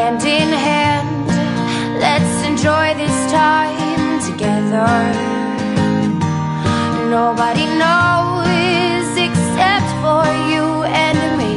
hand in hand, let's enjoy this time together. Nobody knows except for you and me.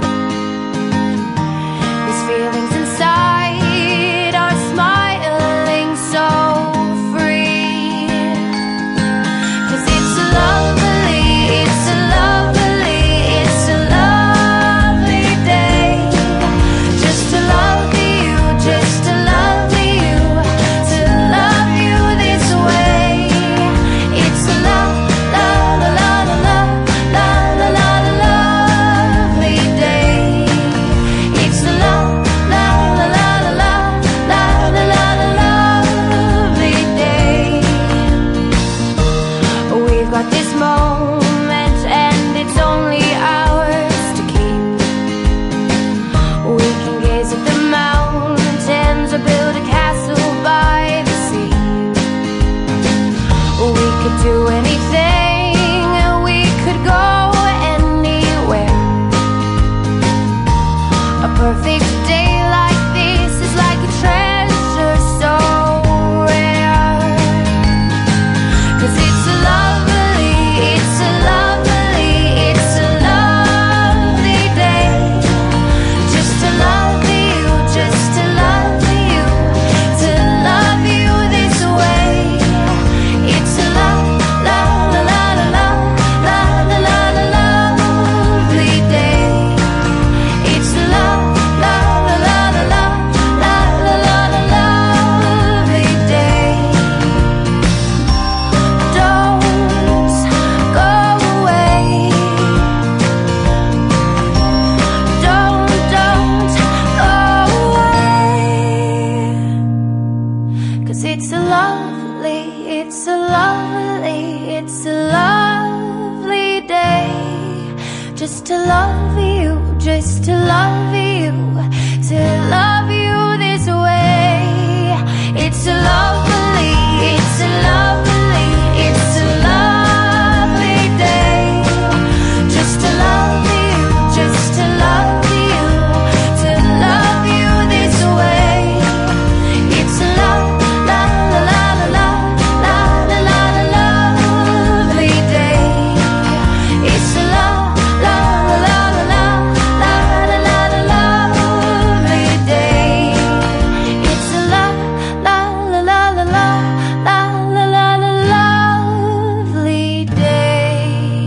These feelings inside are smiling so free. 'Cause it's a lovely, it's a lovely, it's a lovely day. Just to love you, just to love you, to love you this way. It's a love, love, love, love, love, love, lovely day. It's a love, love, love, love, love, love, lovely day. We've got this moment and it's only ours to keep. We can gaze at the mountains or build a castle by the sea. We could do anything, we could go anywhere. A perfect day like this is like a treasure so rare. 'Cause it's a lovely, it's a lovely, it's a lovely day. Just to love you, just to love you, to love you this way. It's a love, love, love, love, love, love, lovely day. It's a love, love, love, love, love, love, lovely day. Don't go away. Don't go away. 'Cause it's a lovely, it's a lovely, it's a lovely day. Just to love you, just to love you, to love you this way. It's a lovely, it's a lovely, it's a lovely day. Just to love you, just to love you, to love you this way. It's a love, love, love, love, love, love, lovely day. It's a love, love, love, love, love, love, lovely day. It's a love, love, love, love, love, love, lovely day.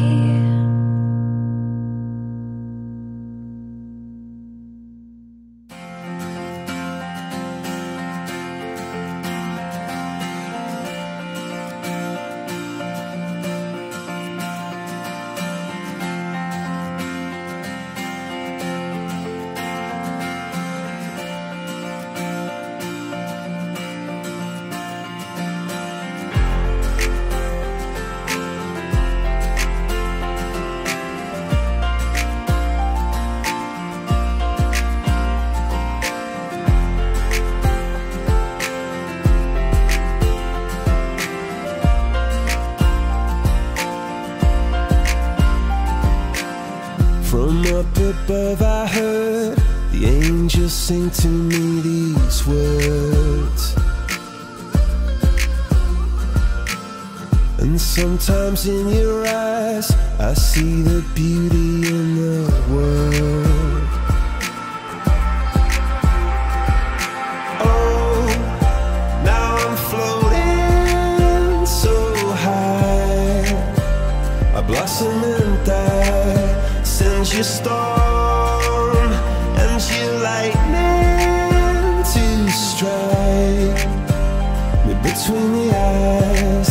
From up above I heard the angels sing to me these words. And sometimes in your eyes I see the beauty in the world. Oh, now I'm floating so high. I blossom and die. Send your storm and your lightning to strike me between the eyes.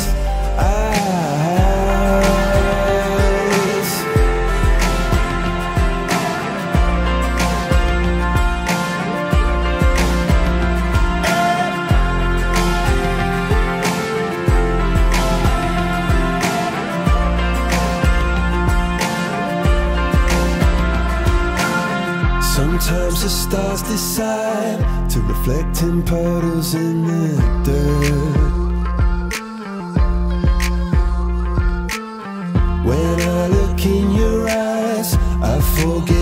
Sometimes the stars decide to reflect in puddles in the dirt. When I look in your eyes, I forget